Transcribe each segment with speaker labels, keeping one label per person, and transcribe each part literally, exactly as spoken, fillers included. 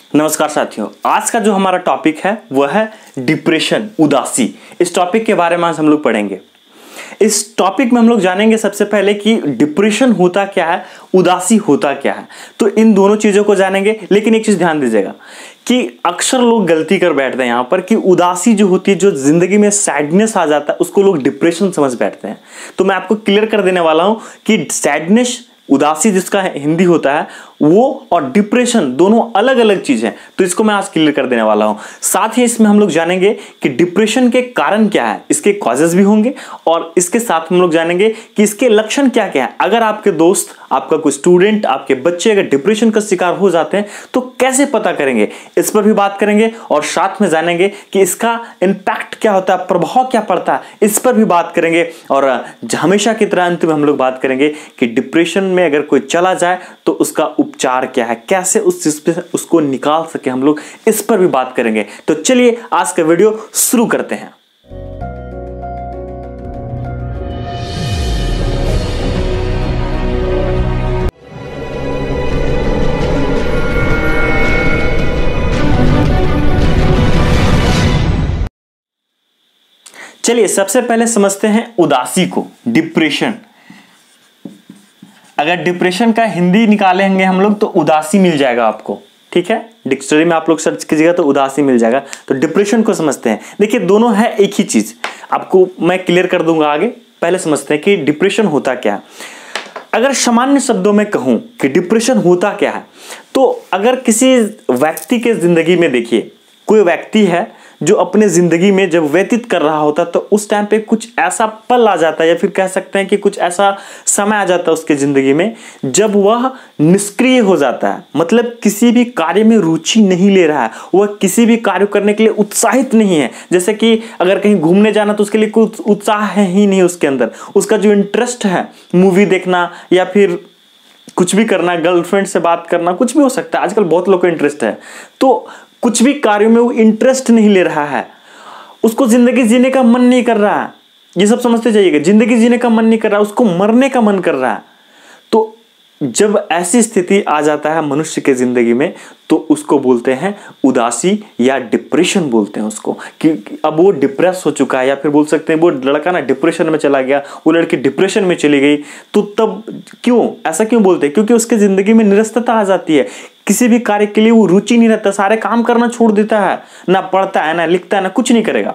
Speaker 1: नमस्कार साथियों, आज का जो हमारा टॉपिक है वह है डिप्रेशन, उदासी। इस टॉपिक के बारे में आज हम लोग पढ़ेंगे। इस टॉपिक में हम लोग जानेंगे सबसे पहले कि डिप्रेशन होता क्या है, उदासी होता क्या है। तो इन दोनों चीजों को जानेंगे, लेकिन एक चीज ध्यान दीजिएगा कि अक्सर लोग गलती कर बैठते हैं यहां पर कि उदासी जो होती है, जो जिंदगी में सैडनेस आ जाता है, उसको लोग डिप्रेशन समझ बैठते हैं। तो मैं आपको क्लियर कर देने वाला हूं कि सैडनेस, उदासी जिसका हिंदी होता है वो, और डिप्रेशन दोनों अलग अलग चीज हैं। तो इसको मैं आज क्लियर कर देने वाला हूं। साथ ही इसमें हम लोग जानेंगे कि डिप्रेशन के कारण क्या है, इसके कॉजेस भी होंगे, और इसके साथ हम लोग जानेंगे कि इसके लक्षण क्या क्या है। अगर आपके दोस्त, आपका कोई स्टूडेंट, आपके बच्चे अगर डिप्रेशन का शिकार हो जाते हैं तो कैसे पता करेंगे, इस पर भी बात करेंगे। और साथ में जानेंगे कि इसका इंपैक्ट क्या होता है, प्रभाव क्या पड़ता है, इस पर भी बात करेंगे। और हमेशा की तरह अंत में हम लोग बात करेंगे कि डिप्रेशन में अगर कोई चला जाए तो उसका उपचार क्या है, कैसे उस चीज पे उसको निकाल सके, हम लोग इस पर भी बात करेंगे। तो चलिए आज का वीडियो शुरू करते हैं। चलिए सबसे पहले समझते हैं उदासी को, डिप्रेशन। अगर डिप्रेशन का हिंदी निकालेंगे हम लोग तो उदासी मिल जाएगा आपको, ठीक है। डिक्शनरी में आप लोग सर्च कीजिएगा तो उदासी मिल जाएगा। तो डिप्रेशन को समझते हैं। देखिए दोनों है एक ही चीज, आपको मैं क्लियर कर दूंगा आगे। पहले समझते हैं कि डिप्रेशन होता क्या है। अगर सामान्य शब्दों में कहूं कि डिप्रेशन होता क्या है, तो अगर किसी व्यक्ति के जिंदगी में, देखिए कोई व्यक्ति है जो अपने जिंदगी में जब व्यतीत कर रहा होता है तो उस टाइम पे कुछ ऐसा पल आ जाता है, या फिर कह सकते हैं कि कुछ ऐसा समय आ जाता है उसके जिंदगी में जब वह निष्क्रिय हो जाता है। मतलब किसी भी कार्य में रुचि नहीं ले रहा है, वह किसी भी कार्य करने के लिए उत्साहित नहीं है। जैसे कि अगर कहीं घूमने जाना तो उसके लिए कुछ उत्साह है ही नहीं उसके अंदर। उसका जो इंटरेस्ट है, मूवी देखना या फिर कुछ भी करना, गर्लफ्रेंड से बात करना, कुछ भी हो सकता है। आजकल बहुत लोग को इंटरेस्ट है, तो कुछ भी कार्यों में वो इंटरेस्ट नहीं ले रहा है, उसको जिंदगी जीने का मन नहीं कर रहा है। ये सब समझते जाइएगा, जिंदगी जीने का मन नहीं कर रहा है, उसको मरने का मन कर रहा है। तो जब ऐसी स्थिति आ जाता है मनुष्य के जिंदगी में तो उसको बोलते हैं उदासी या डिप्रेशन बोलते हैं उसको, कि अब वो डिप्रेस हो चुका है। या फिर बोल सकते हैं वो लड़का ना डिप्रेशन में चला गया, वो लड़की डिप्रेशन में चली गई। तो तब क्यों ऐसा क्यों बोलते हैं? क्योंकि उसके जिंदगी में निरस्तता आ जाती है, किसी भी कार्य के लिए वो रुचि नहीं रहता, सारे काम करना छोड़ देता है, ना पढ़ता है, ना लिखता है, ना कुछ नहीं करेगा।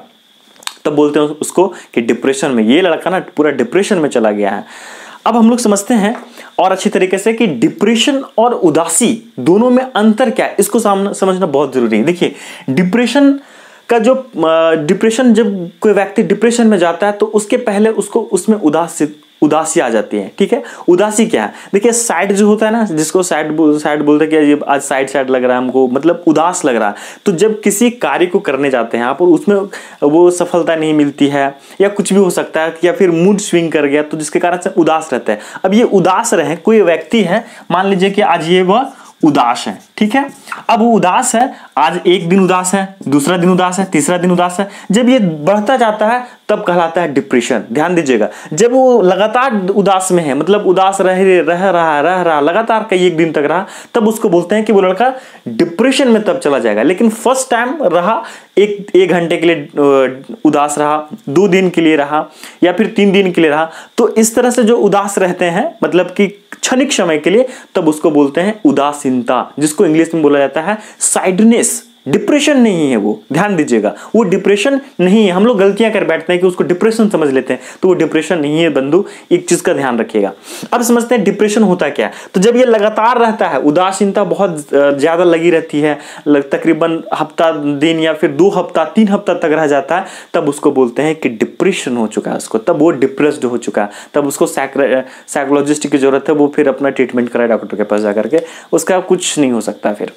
Speaker 1: तब बोलते हैं उसको कि डिप्रेशन में, ये लड़का ना पूरा डिप्रेशन में चला गया है। अब हम लोग समझते हैं और अच्छी तरीके से कि डिप्रेशन और उदासी दोनों में अंतर क्या है, इसको समझना बहुत जरूरी है। देखिए डिप्रेशन का जो डिप्रेशन, जब कोई व्यक्ति डिप्रेशन में जाता है तो उसके पहले उसको उसमें उदासी उदासी आ जाती है, ठीक है। उदासी क्या है? देखिए सैड जो होता है ना, जिसको सैड सैड बोलते हैं कि आज सैड सैड लग रहा है हमको, मतलब उदास लग रहा है। तो जब किसी कार्य को करने जाते हैं आप और उसमें वो सफलता नहीं मिलती है, या कुछ भी हो सकता है, या फिर मूड स्विंग कर गया, तो जिसके कारण से उदास रहता है। अब ये उदास रहे, कोई व्यक्ति है, मान लीजिए कि आज ये वह उदास है, ठीक है। अब वो उदास है, आज एक दिन उदास है, दूसरा दिन उदास है, तीसरा दिन उदास है। जब ये बढ़ता जाता है तब कहलाता है डिप्रेशन। ध्यान दीजिएगा, जब वो लगातार उदास में है, मतलब उदास रह रह रहा रह रहा लगातार कई एक दिन तक रहा, तब उसको बोलते हैं कि वो लड़का डिप्रेशन में तब चला जाएगा। लेकिन फर्स्ट टाइम रहा, एक एक घंटे के लिए उदास रहा, दो दिन के लिए रहा, या फिर तीन दिन के लिए रहा, तो इस तरह से जो उदास रहते हैं, मतलब कि क्षणिक समय के लिए, तब उसको बोलते हैं उदासीनता, जिसको इंग्लिश में बोला जाता है सैडनेस। डिप्रेशन नहीं है वो, ध्यान दीजिएगा, वो डिप्रेशन नहीं है। हम लोग गलतियां कर बैठते हैं कि उसको डिप्रेशन समझ लेते हैं, तो वो डिप्रेशन नहीं है बंधु, एक चीज का ध्यान रखिएगा। अब समझते हैं डिप्रेशन होता क्या है। तो जब ये लगातार रहता है, उदासीनता बहुत ज्यादा लगी रहती है, तकरीबन हफ्ता दिन या फिर दो हफ्ता तीन हफ्ता तक रह जाता है, तब उसको बोलते हैं कि डिप्रेशन हो चुका है उसको, तब वो डिप्रेस्ड हो चुका है। तब उसको साइकोलॉजिस्ट की जरूरत है, वो फिर अपना ट्रीटमेंट कराए डॉक्टर के पास जाकर के, उसका कुछ नहीं हो सकता फिर।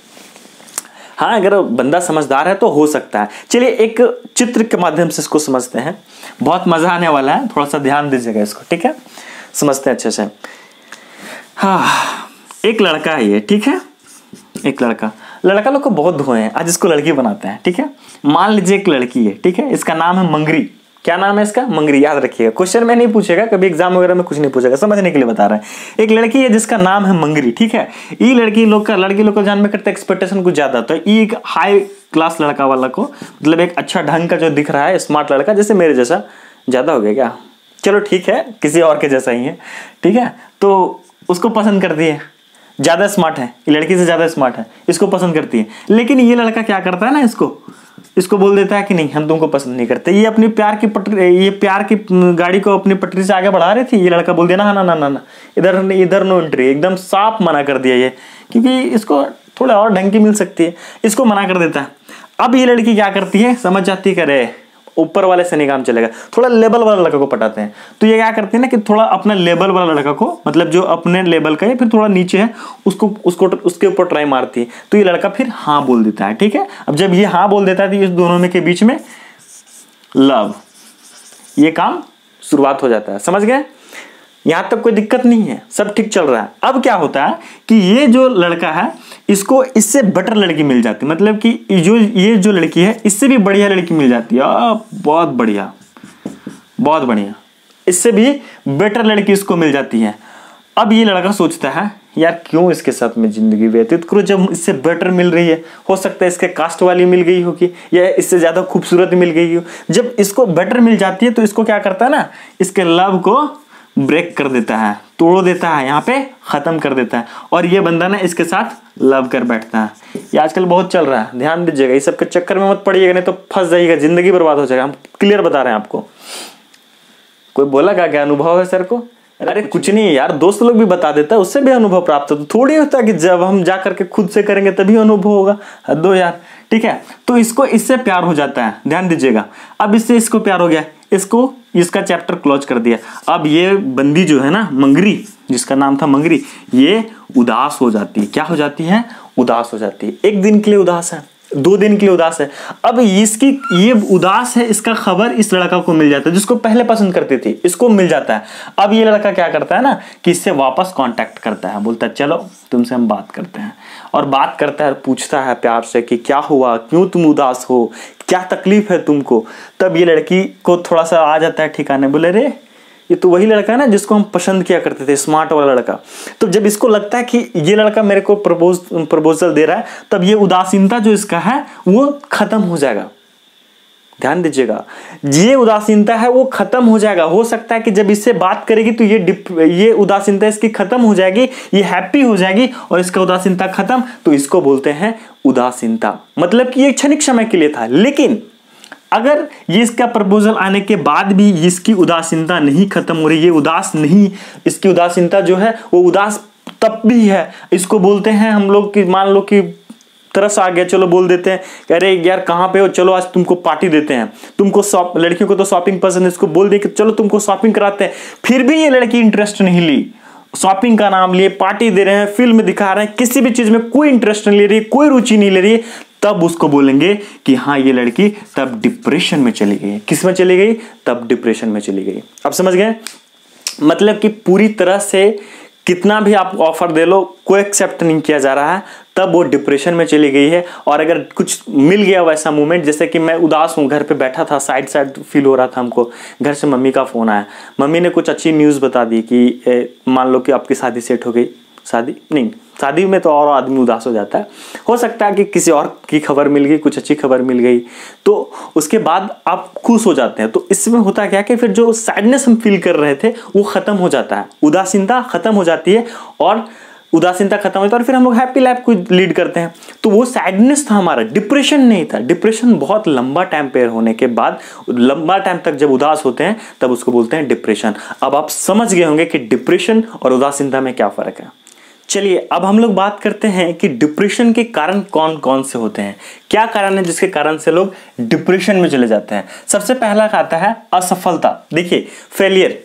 Speaker 1: हाँ, अगर बंदा समझदार है तो हो सकता है। चलिए एक चित्र के माध्यम से इसको समझते हैं, बहुत मजा आने वाला है, थोड़ा सा ध्यान दीजिएगा इसको, ठीक है। समझते हैं अच्छे से। हाँ, एक लड़का है ये, ठीक है। एक लड़का लड़का लोग को बहुत धोए हैं, आज इसको लड़की बनाते हैं, ठीक है। मान लीजिए एक लड़की है, ठीक है, इसका नाम है मंगरी, क्या नाम है इसका? मंगरी। याद रखिएगा, क्वेश्चन में नहीं पूछेगा कभी, एग्जाम वगैरह में कुछ नहीं पूछेगा, समझने के लिए बता रहे हैं। एक लड़की है जिसका नाम है मंगरी, ठीक है। ये लड़की लोग का लड़की लोग को जान में करते एक्सपेक्टेशन कुछ ज्यादा, तो ये एक हाई क्लास लड़का वाला को, मतलब एक अच्छा ढंग का जो दिख रहा है, स्मार्ट लड़का, जैसे मेरे जैसा, ज्यादा हो गया क्या, चलो ठीक है, किसी और के जैसा ही है, ठीक है। तो उसको पसंद करती है, ज्यादा स्मार्ट है, लड़की से ज्यादा स्मार्ट है, इसको पसंद करती है। लेकिन ये लड़का क्या करता है ना, इसको इसको बोल देता है कि नहीं, हम तुमको पसंद नहीं करते। ये अपनी प्यार की पटरी, ये प्यार की गाड़ी को अपनी पटरी से आगे बढ़ा रही थी, ये लड़का बोल दिया ना ना ना ना ना इधर इधर नो एंट्री, एकदम साफ मना कर दिया ये, क्योंकि इसको थोड़ा और ढंग की मिल सकती है, इसको मना कर देता है। अब ये लड़की क्या करती है, समझ जाती है, करे ऊपर वाले से नहीं काम चलेगा, थोड़ा लेवल वाला लड़का को पटाते हैं। तो ये क्या करते हैं ना कि थोड़ा अपना लेवल वाला लड़का को, मतलब जो अपने लेवल का है फिर थोड़ा नीचे है, उसको उसको उसके ऊपर ट्राई मारती है। तो ये लड़का फिर हाँ बोल देता है, ठीक है। अब जब ये हाँ बोल देता है तो इस दोनों में के बीच में लव, ये काम शुरुआत हो जाता है, समझ गए। यहां तक कोई दिक्कत नहीं है, सब ठीक चल रहा है। अब क्या होता है कि ये जो लड़का है, इसको इससे बेटर लड़की मिल जाती है, मतलब कि जो ये जो लड़की है इससे भी बढ़िया लड़की मिल जाती है। आ, बहुत बढ़िया, बहुत बढ़िया, इससे भी बेटर लड़की इसको मिल जाती है। अब ये लड़का सोचता है यार क्यों इसके साथ में जिंदगी व्यतीत करूं, जब इससे बेटर मिल रही है, हो सकता है इसके कास्ट वाली मिल गई होगी या इससे ज्यादा खूबसूरत मिल गई हो। जब इसको बेटर मिल जाती है तो इसको क्या करता है ना, इसके लव को ब्रेक कर देता है, तोड़ देता है, यहाँ पे खत्म कर देता है, और ये बंदा ना इसके साथ लव कर बैठता है। ये आजकल बहुत चल रहा है, ध्यान दीजिएगा, इस सब के चक्कर में मत पड़िएगा, नहीं तो फंस जाइएगा, जिंदगी बर्बाद हो जाएगा। हम क्लियर बता रहे हैं आपको। कोई बोला क्या क्या अनुभव है सर को? अरे कुछ नहीं यार, दोस्त लोग भी बता देता है, उससे भी अनुभव प्राप्त होता। थोड़ी होता है कि जब हम जा करके खुद से करेंगे तभी अनुभव होगा, हद हो यार, ठीक है। तो इसको इससे प्यार हो जाता है, ध्यान दीजिएगा। अब इससे इसको प्यार हो गया, इसको इसका चैप्टर क्लोज कर दिया। अब ये बंदी जो है ना मंगरी, जिसका नाम था मंगरी, ये उदास हो जाती है। क्या हो जाती है? उदास हो जाती है। एक दिन के लिए उदास है, दो दिन के लिए उदास है। अब इसकी ये उदास है, इसका खबर इस लड़का को मिल जाता है जिसको पहले पसंद करती थी, इसको मिल जाता है। अब ये लड़का क्या करता है ना कि इससे वापस कांटेक्ट करता है, बोलता है चलो तुमसे हम बात करते हैं, और बात करता है, पूछता है प्यार से कि क्या हुआ, क्यों तुम उदास हो, क्या तकलीफ है तुमको। तब ये लड़की को थोड़ा सा आ जाता है ठिकाने, बोले रे ये तो वही लड़का है ना जिसको हम पसंद किया करते थे, स्मार्ट वाला लड़का। तो जब इसको लगता है कि ये लड़का मेरे को प्रपोज प्रपोजल दे रहा है, तब ये उदासीनता जो इसका है वो खत्म हो जाएगा। ध्यान दीजिएगा, ये उदासीनता है वो खत्म हो जाएगा। हो सकता है कि जब इससे बात करेगी तो ये ये उदासीनता इसकी खत्म हो जाएगी, ये हैप्पी हो जाएगी, और इसका उदासीनता खत्म, तो इसको बोलते हैं उदासीनता। मतलब कि ये क्षणिक समय के लिए था। लेकिन अगर ये इसका प्रपोजल आने के बाद भी इसकी उदासीनता नहीं खत्म हो रही, ये उदास नहीं, इसकी उदासीनता जो है वो उदास तब भी है, इसको बोलते हैं हम लोग कि मान लो कि तरस आ गया, चलो बोल देते हैं अरे यार कहाँ पे हो, चलो आज तुमको पार्टी देते हैं, तुमको शॉप, लड़कियों को तो शॉपिंग पसंद है, इसको बोल दे कि चलो तुमको शॉपिंग कराते हैं। फिर भी ये लड़की इंटरेस्ट नहीं ली, शॉपिंग का नाम लिए, पार्टी दे रहे हैं, फिल्म दिखा रहे हैं, किसी भी चीज में कोई इंटरेस्ट नहीं ले रही, कोई रुचि नहीं ले रही, तब उसको बोलेंगे कि हाँ ये लड़की तब डिप्रेशन में चली गई। किस में चली गई? तब डिप्रेशन में चली गई। अब समझ गए? मतलब कि पूरी तरह से कितना भी आप ऑफर दे लो, कोई एक्सेप्ट नहीं किया जा रहा है, तब वो डिप्रेशन में चली गई है। और अगर कुछ मिल गया वैसा मोमेंट, जैसे कि मैं उदास हूँ, घर पे बैठा था, साइड साइड फील हो रहा था हमको, घर से मम्मी का फोन आया, मम्मी ने कुछ अच्छी न्यूज़ बता दी कि ए, मान लो कि आपकी शादी सेट हो गई, शादी नहीं, शादी में तो और आदमी उदास हो जाता है, हो सकता है कि किसी और की खबर मिल गई, कुछ अच्छी खबर मिल गई, तो उसके बाद आप खुश हो जाते हैं। तो इसमें होता क्या कि फिर जो सैडनेस हम फील कर रहे थे वो खत्म हो जाता है, उदासीनता खत्म हो जाती है, और उदासीनता खत्म होता है, और फिर हम लोग हैप्पी लाइफ को लीड करते हैं। तो वो सैडनेस था हमारा, डिप्रेशन नहीं था। डिप्रेशन बहुत लंबा टाइम पे होने के बाद, लंबा टाइम तक जब उदास होते हैं तब उसको बोलते हैं डिप्रेशन। अब आप समझ गए होंगे कि डिप्रेशन और उदासीनता में क्या फर्क है। चलिए अब हम लोग बात करते हैं कि डिप्रेशन के कारण कौन कौन से होते हैं, क्या कारण है जिसके कारण से लोग डिप्रेशन में चले जाते हैं। सबसे पहला आता है असफलता। देखिए फेलियर,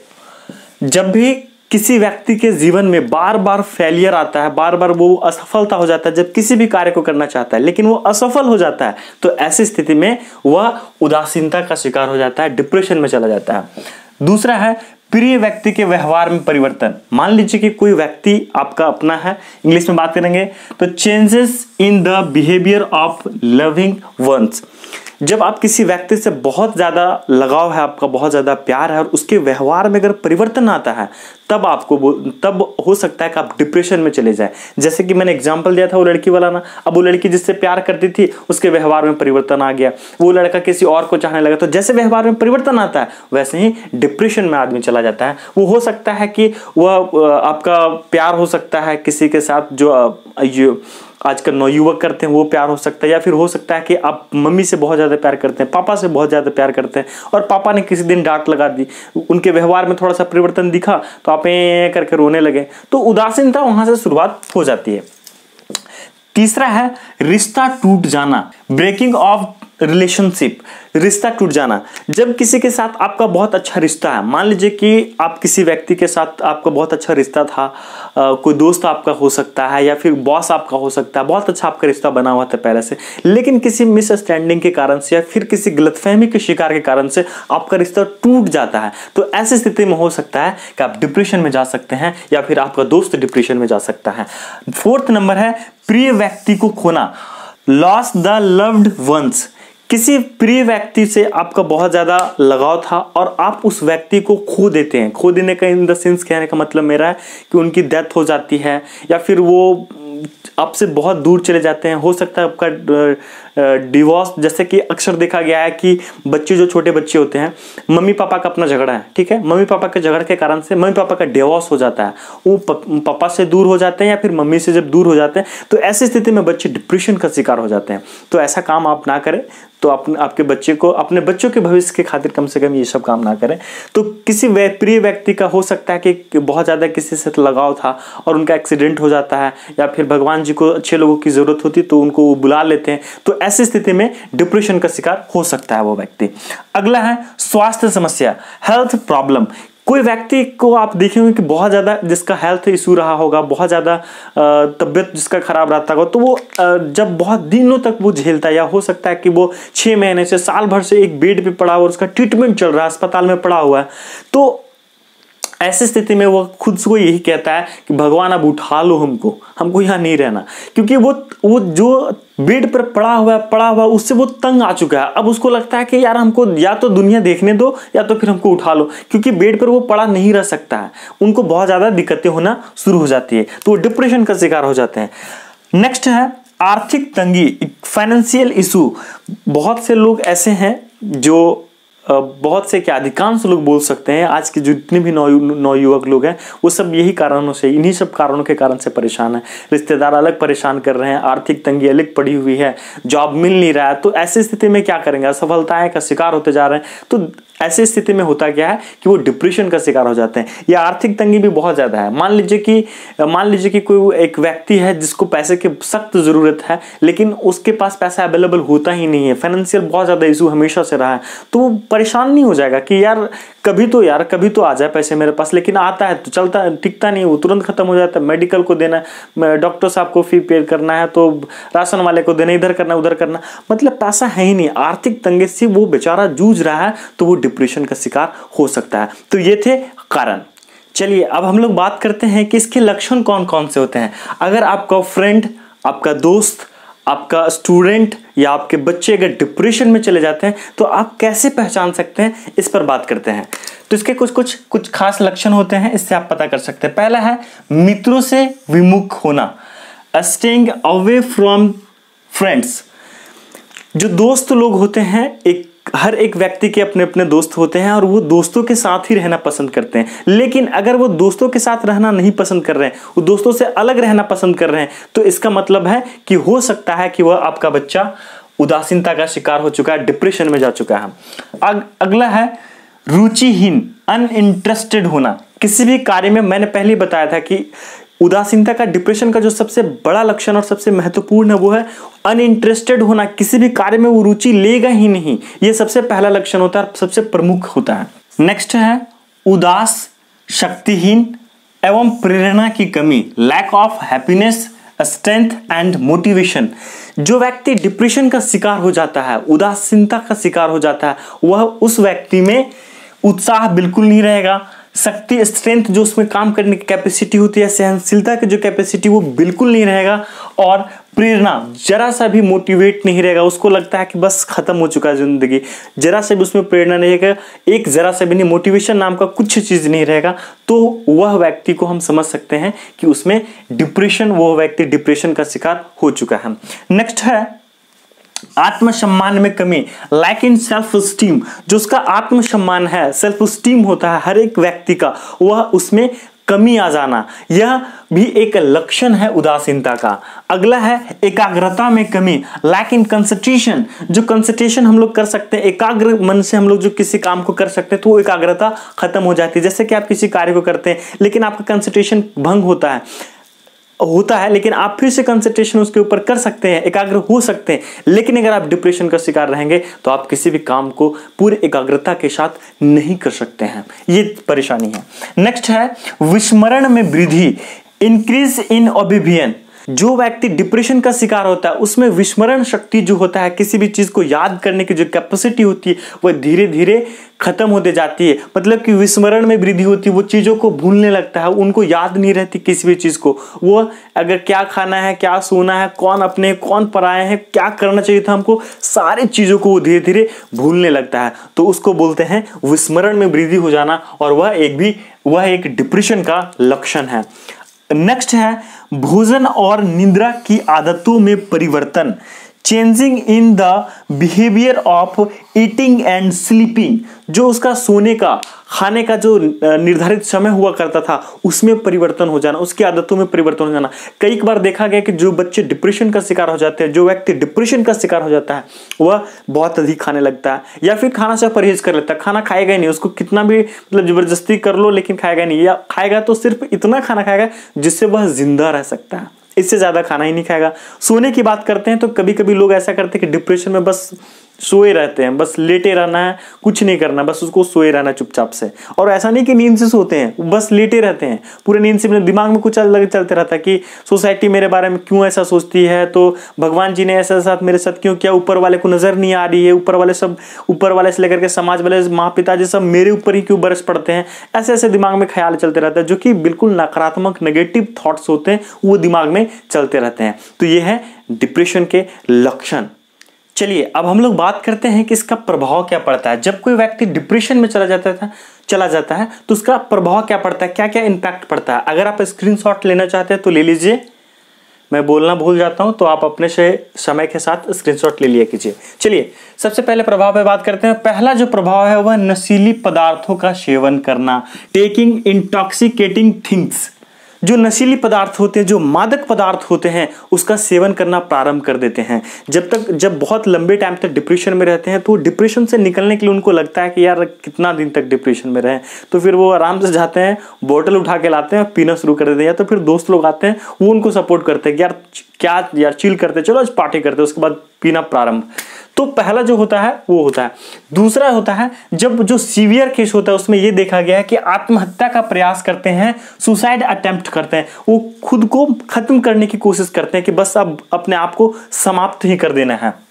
Speaker 1: जब भी किसी व्यक्ति के जीवन में बार बार फेलियर आता है, बार बार वो असफलता हो जाता है, जब किसी भी कार्य को करना चाहता है लेकिन वो असफल हो जाता है, तो ऐसी स्थिति में वह उदासीनता का शिकार हो जाता है, डिप्रेशन में चला जाता है। दूसरा है प्रिय व्यक्ति के व्यवहार में परिवर्तन। मान लीजिए कि कोई व्यक्ति आपका अपना है, इंग्लिश में बात करेंगे तो changes in the behaviour of loving ones. जब आप किसी व्यक्ति से बहुत ज़्यादा लगाव है, आपका बहुत ज़्यादा प्यार है और उसके व्यवहार में अगर परिवर्तन आता है, तब आपको तब हो सकता है कि आप डिप्रेशन में चले जाए। जैसे कि मैंने एग्जांपल दिया था वो लड़की वाला ना, अब वो लड़की जिससे प्यार करती थी उसके व्यवहार में परिवर्तन आ गया, वो लड़का किसी और को चाहने लगा, तो जैसे व्यवहार में परिवर्तन आता है वैसे ही डिप्रेशन में आदमी चला जाता है। वो हो सकता है कि वह आपका प्यार हो सकता है किसी के साथ जो आजकल नवयुवक करते हैं वो प्यार हो सकता है, या फिर हो सकता है कि आप मम्मी से बहुत ज़्यादा प्यार करते हैं, पापा से बहुत ज़्यादा प्यार करते हैं और पापा ने किसी दिन डांट लगा दी, उनके व्यवहार में थोड़ा सा परिवर्तन दिखा तो आप ए करके रोने लगे, तो उदासीनता वहाँ से शुरुआत हो जाती है। तीसरा है रिश्ता टूट जाना, ब्रेकिंग ऑफ रिलेशनशिप, रिश्ता टूट जाना। जब किसी के साथ आपका बहुत अच्छा रिश्ता है, मान लीजिए कि आप किसी व्यक्ति के साथ आपका बहुत अच्छा रिश्ता था, आ, कोई दोस्त आपका हो सकता है या फिर बॉस आपका हो सकता है, बहुत अच्छा आपका रिश्ता बना हुआ था पहले से, लेकिन किसी मिसअंडरस्टैंडिंग के कारण से या फिर किसी गलतफहमी के शिकार के कारण से आपका रिश्ता टूट जाता है, तो ऐसी स्थिति में हो सकता है कि आप डिप्रेशन में जा सकते हैं या फिर आपका दोस्त डिप्रेशन में जा सकता है। फोर्थ नंबर है प्रिय व्यक्ति को खोना, लॉस द लव्ड वंस। किसी प्रिय व्यक्ति से आपका बहुत ज़्यादा लगाव था और आप उस व्यक्ति को खो देते हैं। खो देने का इन द सेंस कहने का मतलब मेरा है कि उनकी डेथ हो जाती है या फिर वो आपसे बहुत दूर चले जाते हैं। हो सकता है आपका डिवोर्स, जैसे कि अक्सर देखा गया है कि बच्चे जो छोटे बच्चे होते हैं, मम्मी पापा का अपना झगड़ा है, ठीक है, मम्मी पापा के झगड़े के कारण से मम्मी पापा का डिवोर्स हो जाता है, वो पापा से दूर हो जाते हैं या फिर मम्मी से जब दूर हो जाते हैं तो ऐसी स्थिति में बच्चे डिप्रेशन का शिकार हो जाते हैं। तो ऐसा काम आप ना करें, तो अपने आपके बच्चे को, अपने बच्चों के भविष्य के खातिर कम से कम ये सब काम ना करें। तो किसी प्रिय व्यक्ति का हो सकता है कि बहुत ज़्यादा किसी से लगाव था और उनका एक्सीडेंट हो जाता है या फिर भगवान जी को अच्छे लोगों की ज़रूरत होती तो उनको वो बुला लेते हैं, तो ऐसी स्थिति में डिप्रेशन का शिकार हो सकता है वो व्यक्ति। अगला है स्वास्थ्य समस्या, हेल्थ प्रॉब्लम। कोई व्यक्ति को आप देखेंगे कि बहुत ज़्यादा जिसका हेल्थ इशू रहा होगा, बहुत ज़्यादा तबीयत जिसका खराब रहता होगा, तो वो जब बहुत दिनों तक वो झेलता है, या हो सकता है कि वो छः महीने से साल भर से एक बेड पे पड़ा हुआ और उसका ट्रीटमेंट चल रहा है, अस्पताल में पड़ा हुआ है, तो ऐसी स्थिति में वो खुद से यही कहता है कि भगवान अब उठा लो हमको, हमको यहाँ नहीं रहना, क्योंकि वो वो जो बेड पर पड़ा हुआ है पड़ा हुआ उससे वो तंग आ चुका है। अब उसको लगता है कि यार हमको या तो दुनिया देखने दो या तो फिर हमको उठा लो, क्योंकि बेड पर वो पड़ा नहीं रह सकता है, उनको बहुत ज़्यादा दिक्कतें होना शुरू हो जाती है, तो वो डिप्रेशन का शिकार हो जाते हैं। नेक्स्ट है आर्थिक तंगी, फाइनेंशियल इशू। बहुत से लोग ऐसे हैं जो बहुत से क्या अधिकांश लोग बोल सकते हैं, आज के जितने भी नौ नौयुवक लोग हैं वो सब यही कारणों से, इन्हीं सब कारणों के कारण से परेशान है। रिश्तेदार अलग परेशान कर रहे हैं, आर्थिक तंगी अलग पड़ी हुई है, जॉब मिल नहीं रहा है, तो ऐसी स्थिति में क्या करेंगे, असफलताएं का शिकार होते जा रहे हैं। तो ऐसी स्थिति में होता क्या है कि वो डिप्रेशन का शिकार हो जाते हैं। या आर्थिक तंगी भी बहुत ज़्यादा है, मान लीजिए कि मान लीजिए कि कोई एक व्यक्ति है जिसको पैसे की सख्त ज़रूरत है, लेकिन उसके पास पैसा अवेलेबल होता ही नहीं है, फाइनेंशियल बहुत ज़्यादा इशू हमेशा से रहा है, तो वो परेशान नहीं हो जाएगा कि यार कभी तो यार कभी तो आ जाए पैसे मेरे पास, लेकिन आता है तो चलता टिकता नहीं, वो तुरंत खत्म हो जाता है। मेडिकल को देना, डॉक्टर साहब को फी पे करना है, तो राशन वाले को देना, इधर करना उधर करना, मतलब पैसा है ही नहीं। आर्थिक तंगी से वो बेचारा जूझ रहा है, तो वो डिप्रेशन का शिकार हो सकता है। तो ये थे कारण। चलिए अब हम लोग बात करते हैं कि इसके लक्षण कौन कौन से होते हैं। अगर आपका फ्रेंड, आपका दोस्त, आपका स्टूडेंट या आपके बच्चे अगर डिप्रेशन में चले जाते हैं तो आप कैसे पहचान सकते हैं, इस पर बात करते हैं। तो इसके कुछ कुछ कुछ खास लक्षण होते हैं, इससे आप पता कर सकते हैं। पहला है मित्रों से विमुख होना, स्टेइंग अवे फ्रॉम फ्रेंड्स। जो दोस्त लोग होते हैं, एक हर एक व्यक्ति के अपने अपने दोस्त होते हैं और वो दोस्तों के साथ ही रहना पसंद करते हैं, लेकिन अगर वो दोस्तों के साथ रहना नहीं पसंद कर रहे हैं, वो दोस्तों से अलग रहना पसंद कर रहे हैं, तो इसका मतलब है कि हो सकता है कि वह आपका बच्चा उदासीनता का शिकार हो चुका है, डिप्रेशन में जा चुका है। अग, अगला है रुचिहीन, अनइंटरेस्टेड होना किसी भी कार्य में। मैंने पहले बताया था कि उदासीनता का, डिप्रेशन का जो सबसे बड़ा लक्षण और सबसे महत्वपूर्ण है वो है अनइंटरेस्टेड होना, किसी भी कार्य में वो रुचि लेगा ही नहीं, ये सबसे पहला लक्षण होता है, सबसे प्रमुख होता है। नेक्स्ट है उदास, शक्तिहीन एवं प्रेरणा की कमी, lack of happiness, strength and motivation. जो व्यक्ति डिप्रेशन का शिकार हो जाता है, उदासीनता का शिकार हो जाता है, वह उस व्यक्ति में उत्साह बिल्कुल नहीं रहेगा, शक्ति स्ट्रेंथ जो उसमें काम करने की कैपेसिटी होती है, सहनशीलता की जो कैपेसिटी वो बिल्कुल नहीं रहेगा, और प्रेरणा जरा सा भी मोटिवेट नहीं रहेगा, उसको लगता है कि बस खत्म हो चुका है जिंदगी, जरा सा भी उसमें प्रेरणा नहीं रहेगा, एक जरा सा भी नहीं, मोटिवेशन नाम का कुछ चीज नहीं रहेगा, तो वह व्यक्ति को हम समझ सकते हैं कि उसमें डिप्रेशन, वो व्यक्ति डिप्रेशन का शिकार हो चुका है। नेक्स्ट है आत्मसम्मान में कमी, लैक इन सेल्फ स्टीम। जो उसका आत्मसम्मान है, सेल्फ स्टीम होता है हर एक व्यक्ति का, वह उसमें कमी आ जाना, यह भी एक लक्षण है उदासीनता का। अगला है एकाग्रता में कमी, लैक इन कंसंट्रेशन। जो कंसंट्रेशन हम लोग कर सकते हैं, एकाग्र मन से हम लोग जो किसी काम को कर सकते हैं, तो वो एकाग्रता खत्म हो जाती है। जैसे कि आप किसी कार्य को करते हैं लेकिन आपका कंसंट्रेशन भंग होता है होता है लेकिन आप फिर से कंसंट्रेशन उसके ऊपर कर सकते हैं, एकाग्र हो सकते हैं, लेकिन अगर आप डिप्रेशन का शिकार रहेंगे तो आप किसी भी काम को पूरी एकाग्रता के साथ नहीं कर सकते हैं, ये परेशानी है। नेक्स्ट है विस्मरण में वृद्धि, इंक्रीज इन ओब्लिवियन। जो व्यक्ति डिप्रेशन का शिकार होता है उसमें विस्मरण शक्ति जो होता है, किसी भी चीज को याद करने की जो कैपेसिटी होती है वह धीरे धीरे खत्म होते जाती है। मतलब कि विस्मरण में वृद्धि होती है, वो चीजों को भूलने लगता है, उनको याद नहीं रहती किसी भी चीज को। वो अगर क्या खाना है, क्या सोना है, कौन अपने कौन पराए हैं, क्या करना चाहिए था हमको, सारी चीजों को वो धीरे धीरे भूलने लगता है, तो उसको बोलते हैं विस्मरण में वृद्धि हो जाना, और वह एक भी वह एक डिप्रेशन का लक्षण है। नेक्स्ट है भोजन और निद्रा की आदतों में परिवर्तन, changing in the behaviour of eating and sleeping. जो उसका सोने का, खाने का जो निर्धारित समय हुआ करता था उसमें परिवर्तन हो जाना, उसकी आदतों में परिवर्तन हो जाना। कई बार देखा गया कि जो बच्चे डिप्रेशन का शिकार हो जाते हैं, जो व्यक्ति डिप्रेशन का शिकार हो जाता है, वह बहुत अधिक खाने लगता है या फिर खाना से परहेज कर लेता है, खाना खाएगा ही नहीं, उसको कितना भी मतलब जबरदस्ती कर लो लेकिन खाएगा नहीं, या खाएगा तो सिर्फ इतना खाना खाएगा जिससे वह जिंदा रह सकता है, इससे ज्यादा खाना ही नहीं खाएगा। सोने की बात करते हैं तो कभी कभी लोग ऐसा करते हैं कि डिप्रेशन में बस सोए रहते हैं, बस लेटे रहना है, कुछ नहीं करना, बस उसको सोए रहना चुपचाप से। और ऐसा नहीं कि नींद से सोते हैं, बस लेटे रहते हैं पूरे नींद से, अपने दिमाग में कुछ अलग चलते रहता है कि सोसाइटी मेरे बारे में क्यों ऐसा सोचती है, तो भगवान जी ने ऐसा साथ मेरे साथ क्यों किया, ऊपर वाले को नजर नहीं आ रही है, ऊपर वाले सब, ऊपर वाले से लेकर के समाज वाले, माँ पिताजी सब मेरे ऊपर ही क्यों बरस पड़ते हैं, ऐसे ऐसे दिमाग में ख्याल चलते रहता है, जो कि बिल्कुल नकारात्मक नेगेटिव थॉट्स होते हैं, वो दिमाग में चलते रहते हैं। तो ये है डिप्रेशन के लक्षण। चलिए अब हम लोग बात करते हैं कि इसका प्रभाव क्या पड़ता है। जब कोई व्यक्ति डिप्रेशन में चला जाता है चला जाता है तो उसका प्रभाव क्या पड़ता है, क्या क्या इंपैक्ट पड़ता है। अगर आप स्क्रीनशॉट लेना चाहते हैं तो ले लीजिए, मैं बोलना भूल जाता हूं तो आप अपने से समय के साथ स्क्रीनशॉट ले लिया कीजिए। चलिए सबसे पहले प्रभाव पे बात करते हैं। पहला जो प्रभाव है वह नशीली पदार्थों का सेवन करना, टेकिंग इंटॉक्सिकेटिंग थिंग्स। जो नशीली पदार्थ होते हैं, जो मादक पदार्थ होते हैं, उसका सेवन करना प्रारंभ कर देते हैं। जब तक जब बहुत लंबे टाइम तक डिप्रेशन में रहते हैं तो डिप्रेशन से निकलने के लिए उनको लगता है कि यार कितना दिन तक डिप्रेशन में रहें, तो फिर वो आराम से जाते हैं, बोतल उठा के लाते हैं, पीना शुरू कर देते हैं, या तो फिर दोस्त लोग आते हैं वो उनको सपोर्ट करते हैं कि यार क्या यार चिल करते, चलो आज पार्टी करते हैं, उसके बाद पीना प्रारंभ। तो पहला जो होता है वो होता है। दूसरा होता है जब जो सीवियर केस होता है उसमें ये देखा गया है कि आत्महत्या का प्रयास करते हैं, सुसाइड अटेम्प्ट करते हैं, वो खुद को खत्म करने की कोशिश करते हैं कि बस अब अपने आप को समाप्त ही कर देना है।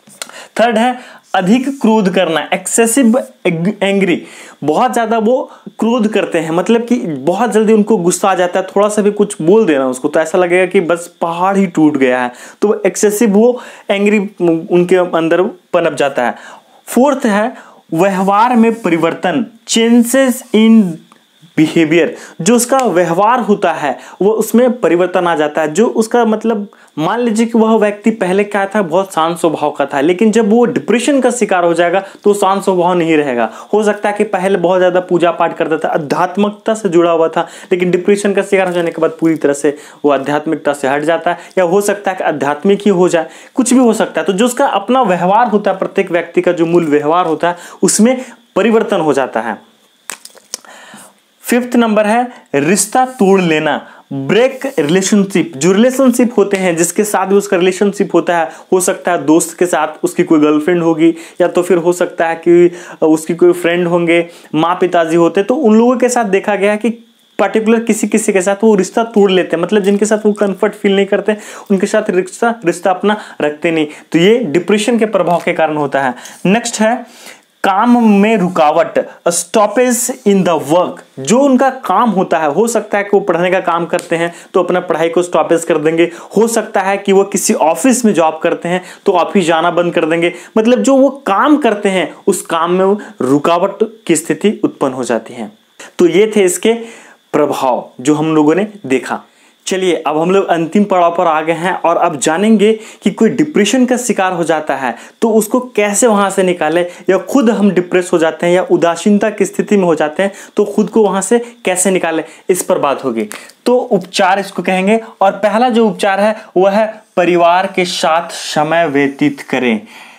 Speaker 1: थर्ड है अधिक क्रोध करना, एक्सेसिव एंग्री। बहुत ज्यादा वो क्रोध करते हैं, मतलब कि बहुत जल्दी उनको गुस्सा आ जाता है, थोड़ा सा भी कुछ बोल देना उसको तो ऐसा लगेगा कि बस पहाड़ ही टूट गया है, तो वो एक्सेसिव वो एंग्री उनके अंदर पनप जाता है। फोर्थ है व्यवहार में परिवर्तन, चेंजेस इन बिहेवियर। जो उसका व्यवहार होता है वो उसमें परिवर्तन आ जाता है। जो उसका मतलब मान लीजिए कि वह व्यक्ति पहले क्या था, बहुत शांत स्वभाव का था, लेकिन जब वो डिप्रेशन का शिकार हो जाएगा तो शांत स्वभाव नहीं रहेगा। हो सकता है कि पहले बहुत ज्यादा पूजा पाठ करता था, आध्यात्मिकता से जुड़ा हुआ था, लेकिन डिप्रेशन का शिकार हो जाने के बाद पूरी तरह से वो आध्यात्मिकता से हट जाता है, या हो सकता है कि आध्यात्मिक ही हो जाए, कुछ भी हो सकता है। तो जो उसका अपना व्यवहार होता है, प्रत्येक व्यक्ति का जो मूल व्यवहार होता है उसमें परिवर्तन हो जाता है। फिफ्थ नंबर है रिश्ता तोड़ लेना, ब्रेक रिलेशनशिप। जो रिलेशनशिप होते हैं जिसके साथ भी उसका रिलेशनशिप होता है, हो सकता है दोस्त के साथ उसकी कोई गर्लफ्रेंड होगी, या तो फिर हो सकता है कि उसकी कोई फ्रेंड होंगे, माँ पिताजी होते, तो उन लोगों के साथ देखा गया है कि पर्टिकुलर किसी किसी के साथ वो रिश्ता तोड़ लेते हैं, मतलब जिनके साथ वो कंफर्ट फील नहीं करते उनके साथ रिश्ता रिश्ता अपना रखते नहीं। तो ये डिप्रेशन के प्रभाव के कारण होता है। नेक्स्ट है काम में रुकावट, स्टॉपेज इन द वर्क, जो उनका काम होता है, हो सकता है कि वो पढ़ने का काम करते हैं तो अपना पढ़ाई को स्टॉपेज कर देंगे, हो सकता है कि वो किसी ऑफिस में जॉब करते हैं तो ऑफिस जाना बंद कर देंगे, मतलब जो वो काम करते हैं उस काम में रुकावट की स्थिति उत्पन्न हो जाती है। तो ये थे इसके प्रभाव जो हम लोगों ने देखा। चलिए अब हम लोग अंतिम पड़ाव पर आ गए हैं और अब जानेंगे कि कोई डिप्रेशन का शिकार हो जाता है तो उसको कैसे वहां से निकाले, या खुद हम डिप्रेस हो जाते हैं या उदासीनता की स्थिति में हो जाते हैं तो खुद को वहां से कैसे निकाले, इस पर बात होगी। तो उपचार इसको कहेंगे, और पहला जो उपचार है वह है परिवार के साथ समय व्यतीत करें,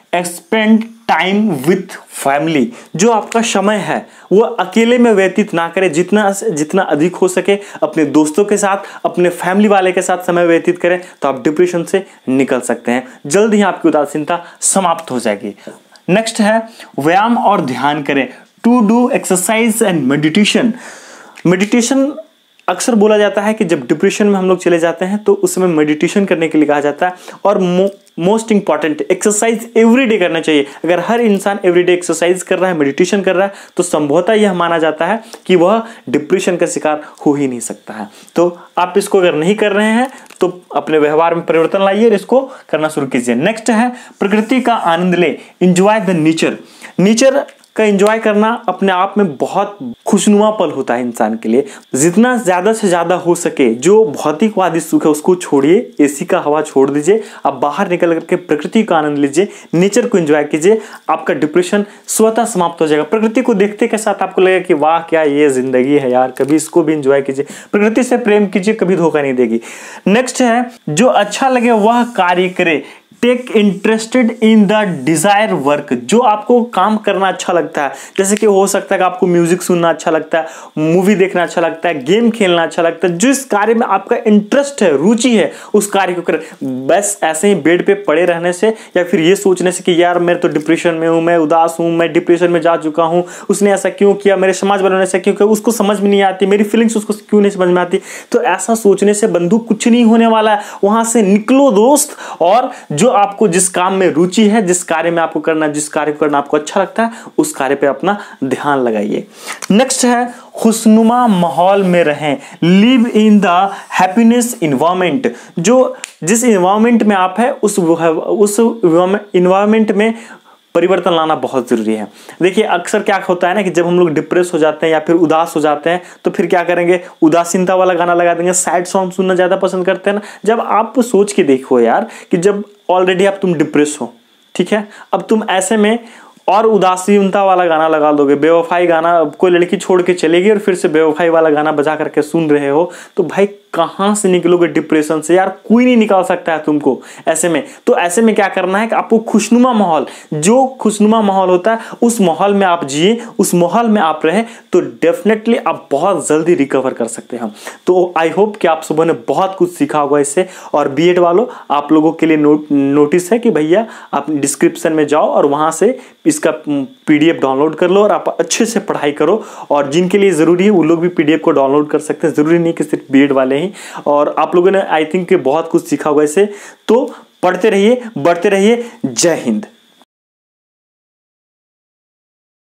Speaker 1: स्पेंड टाइम विथ फैमिली। जो आपका समय है वो अकेले में व्यतीत ना करें, जितना जितना अधिक हो सके अपने दोस्तों के साथ, अपने फैमिली वाले के साथ समय व्यतीत करें तो आप डिप्रेशन से निकल सकते हैं, जल्द ही आपकी उदासीनता समाप्त हो जाएगी। नेक्स्ट है व्यायाम और ध्यान करें, to do exercise and meditation. Meditation अक्सर बोला जाता है कि जब डिप्रेशन में हम लोग चले जाते हैं तो उस समय मेडिटेशन करने के लिए कहा जाता है, और मो, मोस्ट इंपॉर्टेंट एक्सरसाइज एवरीडे करना चाहिए। अगर हर इंसान एवरीडे एक्सरसाइज कर रहा है, मेडिटेशन कर रहा है, तो संभवतः यह माना जाता है कि वह डिप्रेशन का शिकार हो ही नहीं सकता है। तो आप इसको अगर नहीं कर रहे हैं तो अपने व्यवहार में परिवर्तन लाइए और इसको करना शुरू कीजिए। नेक्स्ट है प्रकृति का आनंद ले, एंजॉय द नेचर। नेचर का एंजॉय करना अपने आप में बहुत खुशनुमा पल होता है इंसान के लिए। जितना ज्यादा से ज्यादा हो सके जो भौतिकवादी सुख है उसको छोड़िए, एसी का हवा छोड़ दीजिए, आप बाहर निकल करके प्रकृति का आनंद लीजिए, नेचर को एंजॉय कीजिए, आपका डिप्रेशन स्वतः समाप्त हो जाएगा। प्रकृति को देखते के साथ आपको लगेगा कि वाह क्या ये जिंदगी है यार, कभी इसको भी एंजॉय कीजिए, प्रकृति से प्रेम कीजिए, कभी धोखा नहीं देगी। नेक्स्ट है जो अच्छा लगे वह कार्य करे, take interested in the desire work. जो आपको काम करना अच्छा लगता है, जैसे कि हो सकता है कि आपको म्यूजिक सुनना अच्छा लगता है, मूवी देखना अच्छा लगता है, गेम खेलना अच्छा लगता है, जिस कार्य में आपका इंटरेस्ट है, रुचि है, उस कार्य को करें। बस ऐसे ही बेड पे पड़े रहने से या फिर ये सोचने से कि यार मैं तो डिप्रेशन में हूँ, मैं उदास हूँ, मैं डिप्रेशन में जा चुका हूँ, उसने ऐसा क्यों किया, मेरे समाज वालों ने ऐसा क्यों किया, उसको समझ में नहीं आती, मेरी फीलिंग्स उसको क्यों नहीं समझ में आती, तो ऐसा सोचने से बंधु कुछ नहीं होने वाला है। वहां से निकलो दोस्त, और जो आपको जिस काम में रुचि है, जिस कार्य में आपको करना, जिस कार्य को करना आपको अच्छा लगता है, उस कार्य पे अपना ध्यान लगाइए। नेक्स्ट है खुशनुमा माहौल में रहें, live in the happiness environment. जो जिस इन्वायरमेंट में आप है उस उस इन्वायरमेंट में परिवर्तन लाना बहुत जरूरी है। देखिए अक्सर क्या होता है ना कि जब हम लोग डिप्रेस हो जाते हैं या फिर उदास हो जाते हैं तो फिर क्या करेंगे, उदासीनता वाला गाना लगा देंगे, सैड सॉन्ग सुनना ज्यादा पसंद करते हैं ना। जब आप सोच के देखो यार कि जब ऑलरेडी आप तुम डिप्रेस हो, ठीक है, अब तुम ऐसे में और उदासीनता वाला गाना लगा दोगे, बेवफाई गाना, कोई लड़की छोड़ के चलेगी और फिर से बेवफाई वाला गाना बजा करके सुन रहे हो, तो भाई कहां से निकलोगे डिप्रेशन से यार, कोई नहीं निकाल सकता है तुमको ऐसे में। तो ऐसे में क्या करना है कि आपको खुशनुमा माहौल, जो खुशनुमा माहौल होता है उस माहौल में आप जिए, उस माहौल में आप रहे, तो डेफिनेटली आप बहुत जल्दी रिकवर कर सकते हैं। तो आई होप कि आप सुबह ने बहुत कुछ सीखा होगा इससे। और बीएड वालों आप लोगों के लिए नो, नोटिस है कि भैया आप डिस्क्रिप्शन में जाओ और वहां से इसका पीडीएफ डाउनलोड कर लो और आप अच्छे से पढ़ाई करो। और जिनके लिए जरूरी है वो लोग भी पीडीएफ को डाउनलोड कर सकते हैं, जरूरी नहीं कि सिर्फ बीएड वाले ही। और आप लोगों ने आई थिंक बहुत कुछ सीखा होगा इससे। तो पढ़ते रहिए, बढ़ते रहिए। जय हिंद।